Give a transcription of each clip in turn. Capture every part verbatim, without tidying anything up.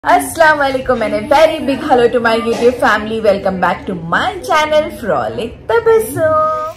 Assalamualaikum and a very big hello to my YouTube family. Welcome back to my channel Frolic Tabassum.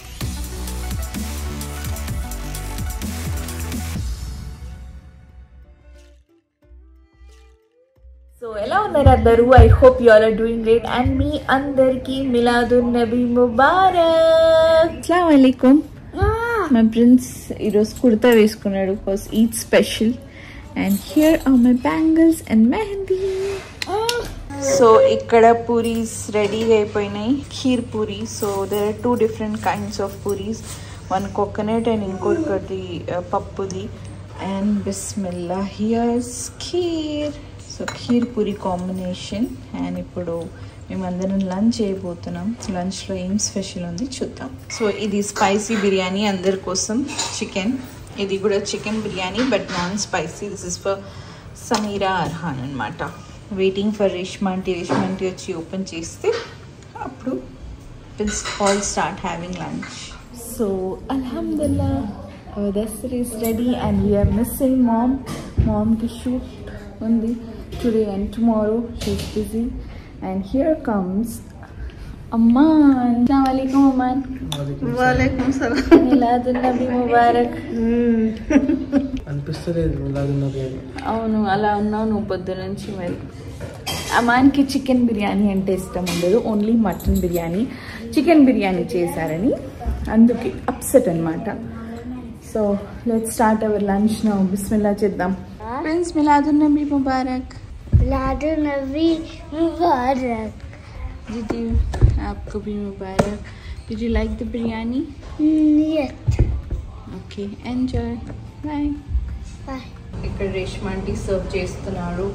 So hello Naradaru, I hope you all are doing great and me andarki Miladun Nabi Mubarak. Assalamualaikum. My prince iros kurta veskunnadu because Eid special. And here are my bangles and mehendi. So ikkada puris ready అయిపోయినాయి. Kheer puri. So there are two different kinds of puris. One coconut and inkokati uh, pappudi. And bismillah, here's kheer. So kheer puri combination. And ఇప్పుడు మేమందరం lunch చేయబోతున్నాం. Lunch లో ఏం special ఉంది చూద్దాం. So ఇది spicy biryani అందరి కోసం చికెన్. ఇది కూడా chicken biryani but non spicy. This is for Sameera Arhan అనమాట. Waiting for Reshma aunty. రేష్మాంటి వచ్చి ఓపెన్ చేస్తే అప్పుడు will all start having lunch. So అల్హమ్దుల్లా దస్తర్ is ready and we're missing mom. మామ్కి షూట్ ఉంది today and tomorrow. She's busy and here comes Amaan. అస్సలాముఅలైకుం అమ్మాన్. వాలేకుం సలాం. మిలాదున్ నబీ ముబారక్. అనిపిస్తలేదు మిలాదున్ నబీ అని. అవును అలా ఉన్నావు నువ్వు పొద్దు నుంచి. మరి అమాన్కి చికెన్ బిర్యానీ అంటే ఇష్టం ఉండదు, only mutton biryani. Chicken biryani చేశారని అందుకే అప్సెట్ అనమాట. So let's start our lunch now. బిస్మిల్లా చేద్దాం. ప్రిన్స్ మిలాదున్ నబీ ముబారక్. मिलादुन नबी मुबारक. दीदी आपको भी मुबारक. Did you like the biryani? Yes. Okay, enjoy. Bye. Bye. ఇక్కడ రేష్మాంటి సర్వ్ చేస్తున్నారు.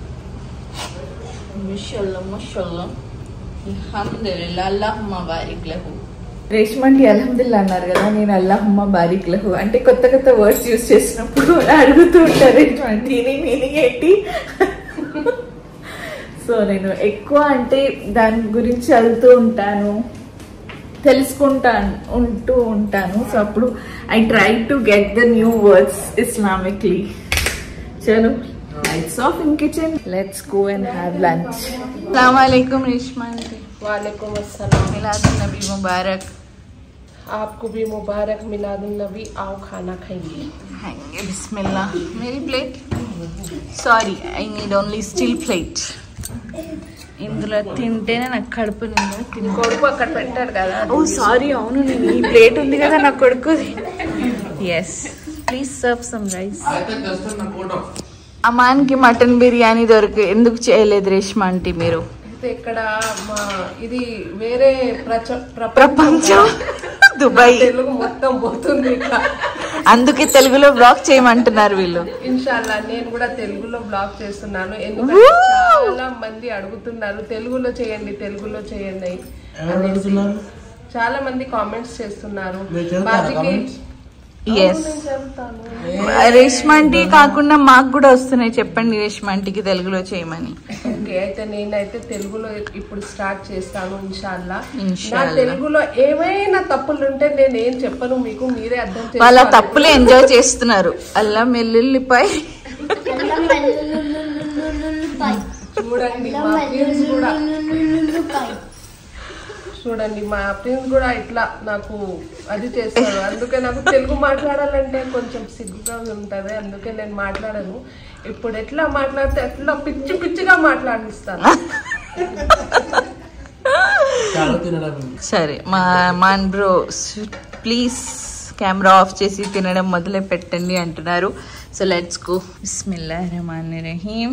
మాషాల్లా మాషాల్లా అల్హమ్దులిల్లా అల్లాహుమ్మా బారిక్ లహు. రేష్మాంటి అల్హమ్దుల్లా అన్నారు కదా, నేను అల్లాహుమ్మా బారిక్ లహు అంటే కొత్త కొత్త వర్డ్స్ యూజ్ చేసినప్పుడు అడుగుతూ ఉంటారు రేష్మాంటి మీనింగ్ ఏంటి. సో నేను ఎక్కువ అంటే దాని గురించి చదువుతూ ఉంటాను, తెలుసుకుంటాను ఉంటూ ఉంటాను. సో అప్పుడు I try to get the new words Islamically. చలో lights off in kitchen, let's go and have lunch. अस्सलाम वालेकुम रेशमा जी. वालेकुम अस्सलाम. मिलादुन नबी मुबारक. आपको भी मुबारक मिलादुन नबी. आओ खाना खाएंगे. खाएंगे बिस्मिल्लाह. मेरी plate. Sorry I need only steel plate. ఇందులో తింటేనే నాకు కడుపు నిండా. తిని కొడుకు అక్కడ పెట్టారు కదా. ఓ సారీ, అవును నేను ఈ ప్లేట్ ఉంది కదా నా కొడుకు. Yes please serve some rice. అమాన్కి మటన్ బిర్యానీ దొరికి ఎందుకు చేయలేదు రేష్మా ఆంటీ మీరు? ఇక్కడ మా ఇది వేరే ప్రపంచం దుబాయ్ తెలుగు మొత్తం పోతుంది ఇక్కడ. అందుకే తెలుగులో బ్లాగ్ చేయమంటున్నారు వీళ్ళు. ఇన్షాల్లా నేను కూడా తెలుగులో బ్లాగ్ చేస్తున్నాను. ఎందుకంటే చాలా మంది అడుగుతున్నారు తెలుగులో చేయండి తెలుగులో చేయండి అనేసి. చాలా మంది కామెంట్స్ చేస్తున్నారు. బాజీకి రేష్మాంటి కాకుండా మాకు కూడా వస్తున్నాయి, చెప్పండి రేష్మాంటికి తెలుగులో చేయమని. ఓకే అయితే నేనైతే తెలుగులో ఇప్పుడు స్టార్ట్ చేస్తాను ఇన్షాల్లా. నా తెలుగులో ఏమైనా తప్పులు ఉంటే నేను ఏం చెప్పను మీకు, మీరే అర్థం చేసుకోవాలి. వాళ్ళ తప్పులు ఎంజాయ్ చేస్తున్నారు. అల్లం వెల్లుల్లిపై చూడండి మా ప్రిన్స్ కూడా చూడండి మా ప్రిన్స్ కూడా ఇట్లా నాకు అది చేస్తారు. అందుకే నాకు తెలుగు మాట్లాడాలంటే కొంచెం సిగ్గుగా ఉంటది, అందుకే నేను మాట్లాడను. ఇప్పుడు ఎట్లా మాట్లాడితే ఎట్లా పిచ్చి పిచ్చిగా మాట్లాడిస్తాను. సరే మా మాన్ బ్రో ప్లీజ్ కెమెరా ఆఫ్ చేసి తినడం మొదలు పెట్టండి అంటున్నారు. So let's go. బిస్మిల్లాహిర్ రహమానిర్ రహీం.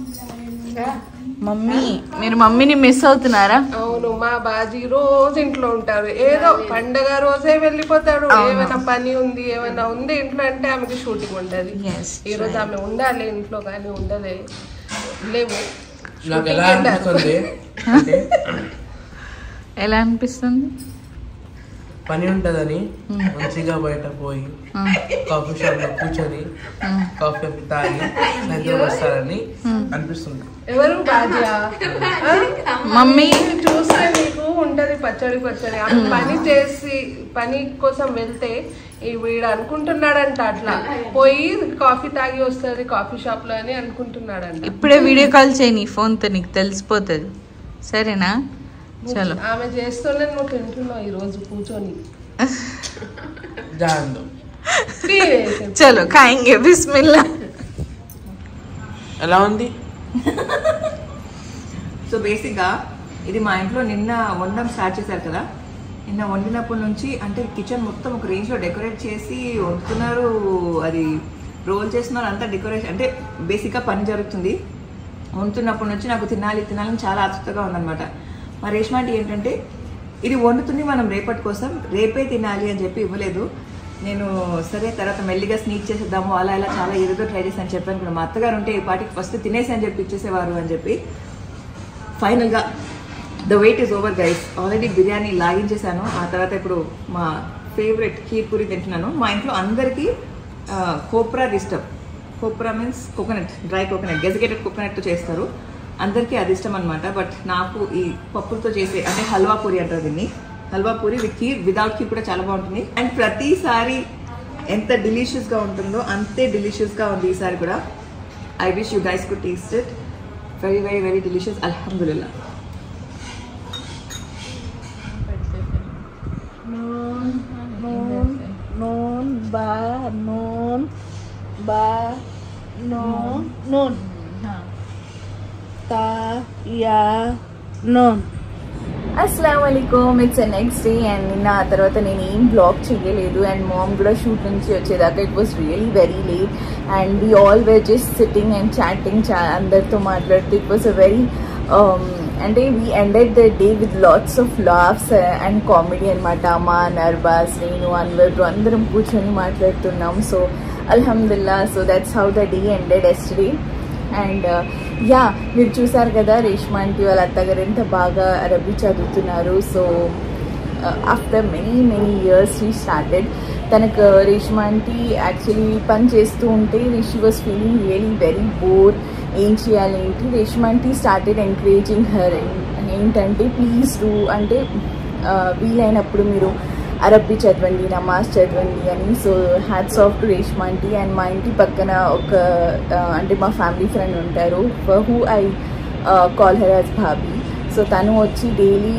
మమ్మీ మీరు మమ్మీని మిస్ అవుతున్నారా? అవును, మా బాజీ రోజు ఇంట్లో ఉంటారు. ఏదో పండగ రోజే వెళ్ళిపోతాడు. ఏమైనా పని ఉంది ఏమైనా ఉంది ఇంట్లో అంటే ఆమెకి షూటింగ్ ఉంటది. ఈ రోజు ఆమె ఉండాలి ఇంట్లో కానీ ఉండలే లేవు. ఎలా అనిపిస్తుంది? పని ఉంటదని మంచిగా బయట పోయి కాఫీ షాప్ లో కూర్చొని కాఫీ తాగి సాయంత్రం వస్తారని అనిపిస్తుంది. ఎవరు బాజా? మమ్మీ చూస్తే మీకు ఉంటది పచ్చడి పచ్చడి ఆమె పని చేసి పని కోసం వెళ్తే ఈ వీడు అనుకుంటున్నాడంట అట్లా పోయి కాఫీ తాగి వస్తుంది కాఫీ షాప్ లో అని అనుకుంటున్నాడంట. ఇప్పుడే వీడియో కాల్ చేయి నీ ఫోన్ తో, నీకు తెలిసిపోతుంది సరేనా. చలో ఆమె చేస్తూనే నువ్వు తింటున్నావు ఈ రోజు కూర్చొని. చలో ఖాయింగే బిస్మిల్లా. ఎలా ఉంది? సో బేసిక్గా ఇది మా ఇంట్లో నిన్న వండడం స్టార్ట్ చేశారు కదా, నిన్న వండినప్పటి నుంచి అంటే కిచెన్ మొత్తం ఒక రేంజ్లో డెకరేట్ చేసి వండుతున్నారు, అది రోల్ చేస్తున్నారు, అంతా డెకరేషన్ అంటే బేసిక్గా పని జరుగుతుంది. వండుతున్నప్పటి నుంచి నాకు తినాలి తినాలని చాలా ఆతృతగా ఉందన్నమాట. మా రేష్మా ఆంటీ ఏంటంటే ఇది వండుతుంది మనం రేపటి కోసం, రేపే తినాలి అని చెప్పి ఇవ్వలేదు. నేను సరే తర్వాత మెల్లిగా స్నీక్ చేసేద్దాము అలా ఇలా చాలా ఏదో ట్రై చేసి అని చెప్పాను కూడా. మా అత్తగారు ఉంటే ఈ పాటికి ఫస్ట్ తినేసి అని చెప్పి ఇచ్చేసేవారు అని చెప్పి. ఫైనల్గా the wait is over guys. Already biryani లాగించేసాను, ఆ తర్వాత ఇప్పుడు మా ఫేవరెట్ ఖీర్ పూరి తింటున్నాను. మా ఇంట్లో అందరికీ కోప్రా ఇష్టం. Copra means coconut, dry coconut, desiccated కోకోనట్తో చేస్తారు, అందరికీ అది ఇష్టం అనమాట. బట్ నాకు ఈ పప్పులతో చేసే అంటే హల్వా పూరి అంటారు దీన్ని, హల్వా పూరి విత్ ఖీర్, వితౌట్ ఖీర్ కూడా చాలా బాగుంటుంది. అండ్ ప్రతిసారి ఎంత డిలీషియస్గా ఉంటుందో అంతే డిలీషియస్గా ఉంది ఈసారి కూడా. I wish you guys could taste it. Very very very delicious. అల్హమ్దులిల్లా. నూన్ బా నూన్ బా నూన్ నూన్ తా యా నూన్. అస్సలం వాలేకుమ్. ఇట్స్ నెక్స్ట్ డే అండ్ నిన్న ఆ తర్వాత నేను ఏం బ్లాగ్ చేయలేదు అండ్ మామ్ కూడా షూట్ నుంచి వచ్చేదాకా it was really very late and we all were just sitting and chatting, చా అందరితో మాట్లాడుతూ. ఇట్ వాస్ అ వెరీ అంటే we ended the day with lots of laughs and comedy అనమాట. మా నర్బాస్, నేను, అన్వర్ అందరం కూర్చొని మాట్లాడుతున్నాం. సో అల్హమ్దుల్లా, so that's how the day ended yesterday. And yeah మీరు చూసారు కదా రేష్మా ఆంటీ వాళ్ళ అత్తగారు ఎంత బాగా అరబీ చదువుతున్నారు. So after many many years she started. తనకు రేష్మా ఆంటీ యాక్చువల్లీ పని చేస్తూ ఉంటే she was feeling really very bore, ఏం చేయాలి ఏంటి. Reshma aunty started encouraging her ఏంటంటే ప్లీజ్ డూ అంటే వీలైనప్పుడు మీరు అరబ్బీ చదవండి, నమాజ్ చదవండి అని. So hats off to Reshma aunty. And మా ఇంటి పక్కన ఒక అంటే మా ఫ్యామిలీ ఫ్రెండ్ ఉంటారు, who I call her as bhabhi. So తను వచ్చి డైలీ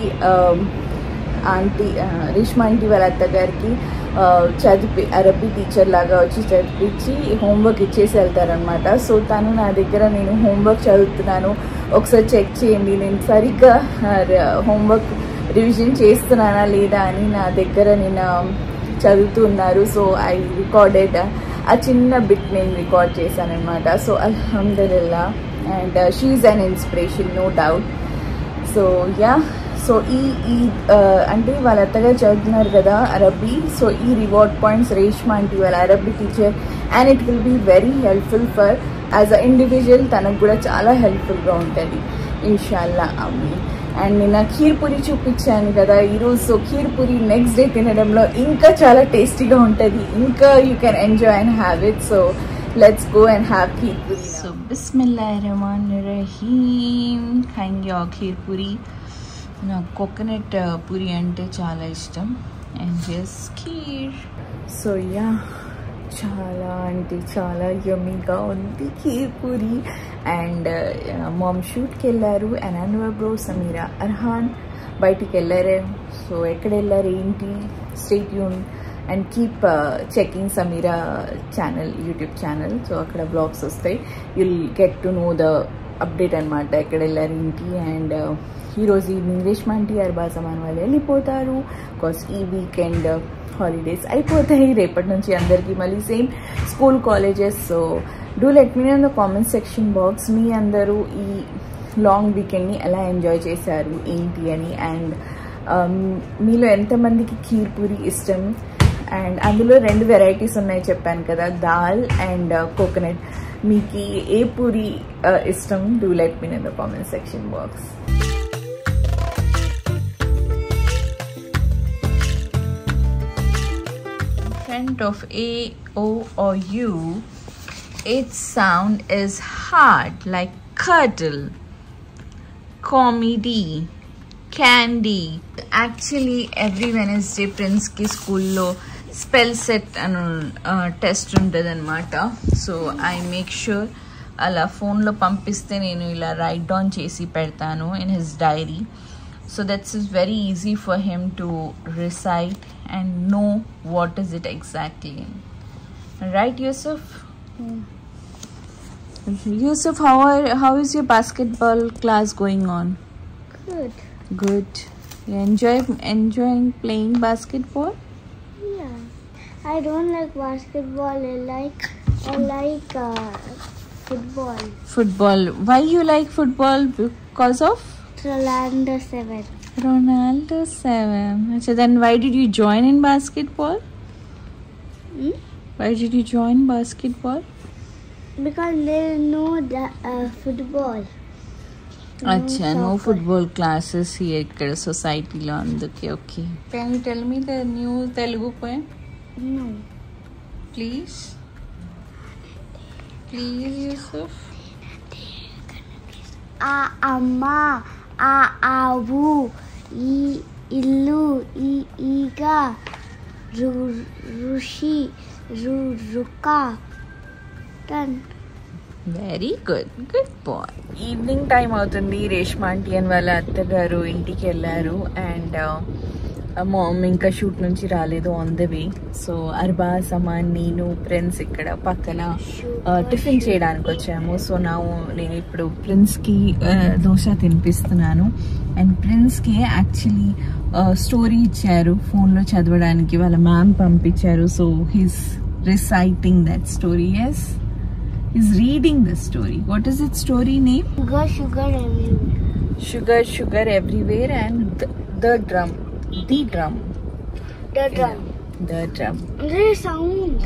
ఆంటీ రేష్మా ఆంటీ వాళ్ళ అత్తగారికి చదివి అరబ్బీ టీచర్ లాగా వచ్చి చదివించి హోంవర్క్ ఇచ్చేసి వెళ్తారనమాట. సో తను నా దగ్గర నేను హోంవర్క్ చదువుతున్నాను ఒకసారి చెక్ చేయండి, నేను సరిగ్గా హోంవర్క్ రివిజన్ చేస్తున్నానా లేదా అని నా దగ్గర నేను చదువుతున్నారు. సో ఐ రికార్డెడ్ ఆ చిన్న బిట్ నేను రికార్డ్ చేశాను అనమాట. సో అల్హమ్దులిల్లా and she is an inspiration no doubt. So yeah so ఈ ఈ అంటే వాళ్ళ అత్తగా చదువుతున్నారు కదా అరబ్బీ. సో ఈ రివార్డ్ పాయింట్స్ రేష్మా ఆంటీ వాళ్ళ Arabi teacher and it will be very helpful for as a individual. తనకు కూడా చాలా హెల్ప్ఫుల్గా ఉంటుంది ఇన్షాల్లా. అమ్మి అండ్ నిన్న ఖీర్ పూరి చూపించాను కదా ఈరోజు. So kheer puri next day తినడంలో ఇంకా చాలా టేస్టీగా ఉంటుంది, ఇంకా you can enjoy and have it. So let's go and have kheer puri. So బిస్మిల్లాహిర్ రహమానిర్ రహీం. ఖాయింగే ఖీర్ పూరి. నాకు కోకోనట్ పూరి అంటే చాలా ఇష్టం and just kheer. So yeah చాలా అంటే చాలా యమ్మీగా ఉంది ఖీర్ పూరి. అండ్ మామ్ షూట్కి వెళ్ళారు అండ్ అన్వర్ బ్రో, సమీరా, అర్హాన్ బయటికి వెళ్ళారు. సో ఎక్కడ వెళ్ళారు ఏంటి, stay tune and keep checking Sameera channel, YouTube channel. So అక్కడ బ్లాగ్స్ వస్తాయి, you'll get to know the update అనమాట ఎక్కడ వెళ్ళారు ఏంటి. అండ్ ఈరోజు ఈవినింగ్ రేష్మా ఆంటీ అర్బా సమాన్ వాళ్ళు వెళ్ళిపోతారు బికాస్ ఈ వీకెండ్ హాలిడేస్ అయిపోతాయి. రేపటి నుంచి అందరికీ మళ్ళీ same school, colleges. So do let me know in the comment section box మీ అందరూ ఈ లాంగ్ వీకెండ్ని ఎలా ఎంజాయ్ చేశారు ఏంటి అని. అండ్ మీలో ఎంతమందికి ఖీర్ పూరి ఇష్టం. అండ్ అందులో రెండు వెరైటీస్ ఉన్నాయి చెప్పాను కదా, దాల్ అండ్ కోకోనట్. మీకు ఏ పూరి ఇష్టం? Do let me know in the comment section box. Of A, O or U, its sound is hard like curdle. Comedy. candy. Actually every Wednesday Prince ki school lo spell set and uh, test ఉంటుంది అనమాట. So I make sure అలా ఫోన్లో పంపిస్తే నేను ఇలా right down చేసి పెడతాను in his diary. So that's is very easy for him to recite and know what is it exactly. Right Yusuf? Yusuf, how are how is your basketball class going on? Good. Good. You enjoy enjoying playing basketball? Yeah. I don't like basketball. I like I like uh, football. Football. Why you like football? Because of Rolando seven. Ronaldo seven. So then why did you join in basketball? Hmm? Why did you join basketball? Because there is no the, uh, football. Acha, no football classes here ikkada society lo anduke. Okay. Can you tell me the new Telugu poem? No. Please. Please, Yusuf. ఆ అమ్మ, ఆ ఆవు, ఈ ఇల్లు, ఈ ఈగ, రు ఋషి, రు రుక. Done. Very good, good boy. Evening time అవుతుంది. రేష్మా ఆంటీ అని వాళ్ళ అత్తగారు ఇంటికి వెళ్ళారు అండ్ మామ్ ఇంకా షూట్ నుంచి రాలేదు, on the way. So Arba Samaan నేను ప్రిన్స్ ఇక్కడ పక్కన టిఫిన్ చేయడానికి వచ్చాము. సో నా నేను ఇప్పుడు ప్రిన్స్కి దోశ తినిపిస్తున్నాను అండ్ ప్రిన్స్కి యాక్చువల్లీ స్టోరీ ఇచ్చారు ఫోన్లో చదవడానికి, వాళ్ళ మ్యామ్ పంపించారు. So he's reciting that story. Yes, he's reading the story. What is its story name? Sugar, sugar everywhere. Sugar, sugar everywhere and the, the drum. The drum. The drum. Yeah, the drum. There is sound.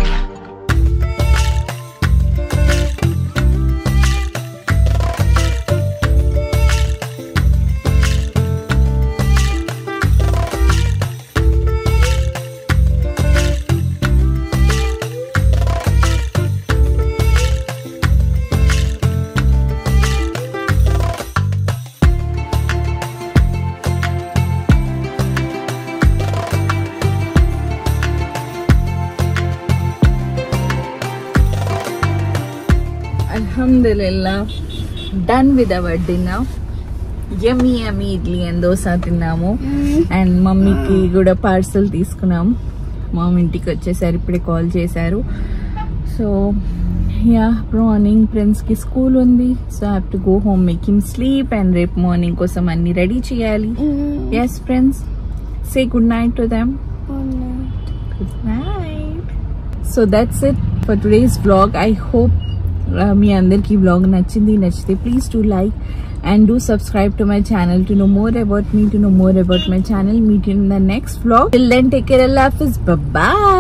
Alhamdulillah, done with our dinner. Yummy yummy idli and dosa తిన్నాము and మమ్మీకి కూడా parcel తీసుకున్నాం. Mummy ఇంటికి వచ్చేసారు, ఇప్పుడే కాల్ చేశారు. So yeah, morning ప్రిన్స్కి స్కూల్ ఉంది. So I have to go home, make him sleep and రేపు మార్నింగ్ కోసం అన్ని రెడీ చేయాలి. Yes friends, say good night to them. Good night. So that's it for today's vlog. I hope మీ అందరికి vlog నచ్చింది. నచ్చితే please to like and do subscribe to my channel to know more about me, to know more about my channel. Meet you in the next vlog. Till then, take care. Allah Hafiz. Bye bye.